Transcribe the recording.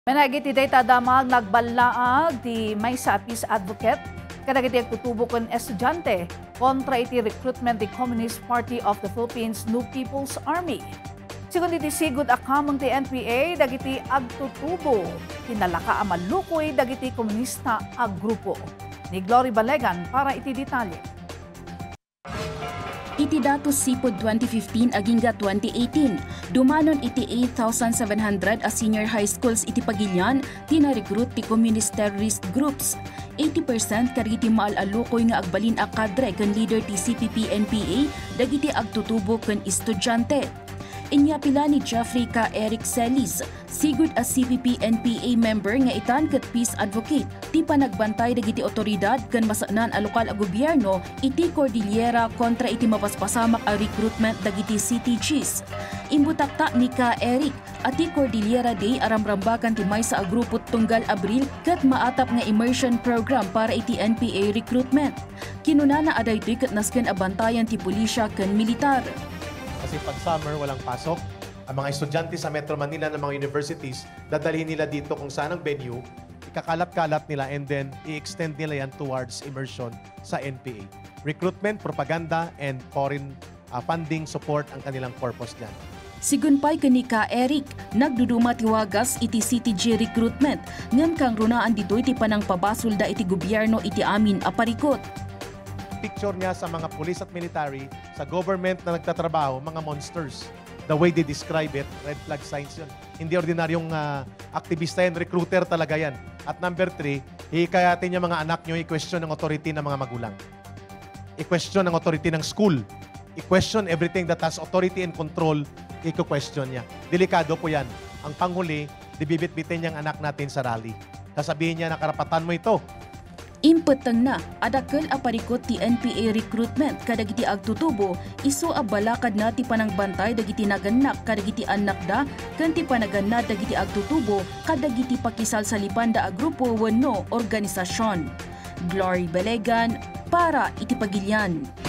Managit iti tadamag nagbalaag di Maysa Peace Advocate kadagiti agtutubo ken estudyante kontra iti recruitment di Communist Party of the Philippines New People's Army. Sigun iti sigud akamang ti NPA dagiti agtutubo kinalaka a malukoy dagiti komunista a grupo. Ni Glory Balegan para iti detalye. Iti datos sipod 2015 agingga 2018, dumanon iti 8,700 a senior high schools iti Pagilian tina-recruit ti communist terrorist groups. 80% kariti maalalukoy nga agbalin a kadre ken leader ti CPP-NPA dagiti agtutubo ken estudyante. Inya pila ni Jeffrey K. Eric Celis, sigud a CPP-NPA member nga itan ket peace advocate, ti panagbantay dagiti otoridad ken masanan a lokal a gobyerno iti Cordillera kontra iti mapaspasamak a recruitment dagiti CTGs. Imbutakta ni K. Eric, ati Cordillera Day aramrambakan ti maysa a grupo tunggal Abril ket maatap nga immersion program para iti NPA recruitment. Kinunana aday ket nasken a bantayan ti pulisya ken militar. Kasi pag summer, walang pasok. Ang mga estudyante sa Metro Manila ng mga universities, dadalhin nila dito kung saan ang venue, ikakalap-kalap nila and then i-extend nila yan towards immersion sa NPA. Recruitment, propaganda, and foreign funding support ang kanilang purpose dyan. Sigunpay kani Ka Eric, nagduduma ti wagas iti CTG recruitment, ngem kang runaan ditoy ti panang pabasulda iti gobyerno iti amin a parikot. Picture niya sa mga police at military, sa government na nagtatrabaho, mga monsters. The way they describe it, red flag signs yun. Hindi ordinaryong aktivista yan, recruiter talaga yan. At number 3, hikayatin niya mga anak nyo, i-question ng authority ng mga magulang. I-question ng authority ng school. I-question everything that has authority and control, i-question niya. Delikado po yan. Ang panghuli, dibibit-bitin niyang anak natin sa rally. Sasabihin niya na karapatan mo ito. Impeteng na, adakkel a parikot ti NPA recruitment kadagiti agtutubo, isu a balakad na ti panangbantay dagiti naganak kadagiti anak da, ken ti panaganad dagiti agtutubo kadagiti pakisal sa lipanda a grupo wenno organisasyon. Glory Balegan para iti Pagilian.